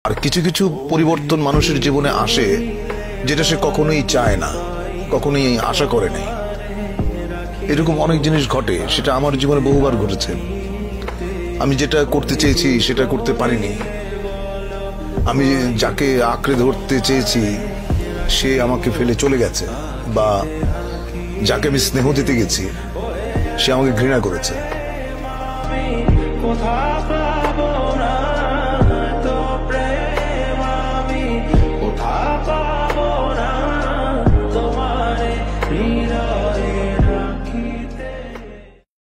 আর কিছু কিছু পরিবর্তন মানুষের জীবনে আসে যেটা সে কখনোই চায় না, কখনোই আশা করে নাই। এরকম অনেক জিনিস ঘটে, সেটা আমার জীবনে বহুবার ঘটেছে। আমি যেটা করতে চেয়েছি সেটা করতে পারিনি। আমি যাকে আঁকড়ে ধরতে চেয়েছি সে আমাকে ফেলে চলে গেছে, বা যাকে আমি স্নেহ দিতে গেছি সে আমাকে ঘৃণা করেছে।